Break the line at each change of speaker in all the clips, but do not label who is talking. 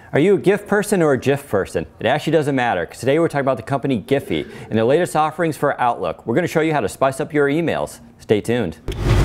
Are you a GIF person or a GIF person? It actually doesn't matter, because today we're talking about the company Giphy and their latest offerings for Outlook. We're going to show you how to spice up your emails. Stay tuned.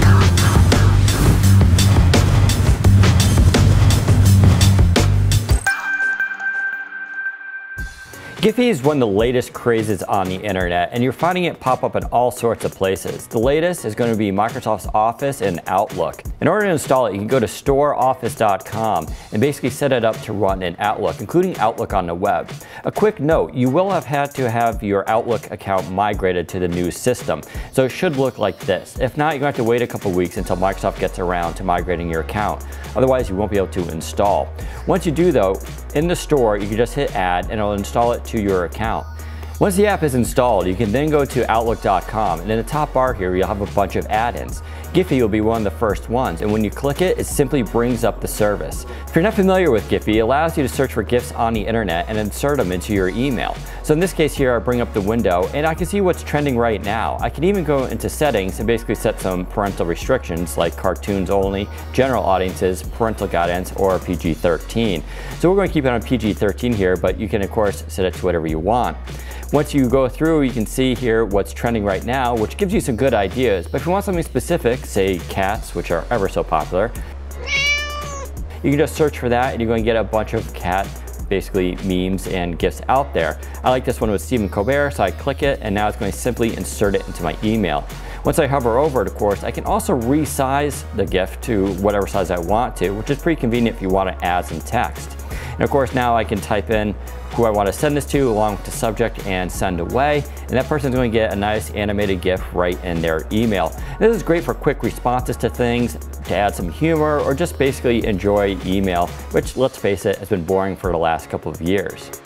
Giphy is one of the latest crazes on the internet, and you're finding it pop up in all sorts of places. The latest is going to be Microsoft's Office and Outlook. In order to install it, you can go to storeoffice.com and basically set it up to run in Outlook, including Outlook on the web. A quick note, you will have had to have your Outlook account migrated to the new system, so it should look like this. If not, you're going to have to wait a couple weeks until Microsoft gets around to migrating your account. Otherwise, you won't be able to install. Once you do though, in the store, you can just hit add and it'll install it to your account. Once the app is installed, you can then go to outlook.com, and in the top bar here you'll have a bunch of add-ins. Giphy will be one of the first ones, and when you click it, it simply brings up the service. If you're not familiar with Giphy, it allows you to search for GIFs on the internet and insert them into your email. So in this case here, I bring up the window and I can see what's trending right now. I can even go into settings and basically set some parental restrictions like cartoons only, general audiences, parental guidance, or PG-13. So we're going to keep it on PG-13 here, but you can of course set it to whatever you want. Once you go through, you can see here what's trending right now, which gives you some good ideas. But if you want something specific, say cats, which are ever so popular, you can just search for that and you're going to get a bunch of cat basically memes and GIFs out there. I like this one with Stephen Colbert, so I click it and now it's going to simply insert it into my email. Once I hover over it, of course, I can also resize the GIF to whatever size I want to, which is pretty convenient if you want to add some text. And of course now I can type in who I want to send this to along with the subject and send away, and that person's going to get a nice animated GIF right in their email. This is great for quick responses to things, to add some humor, or just basically enjoy email, which, let's face it, has been boring for the last couple of years.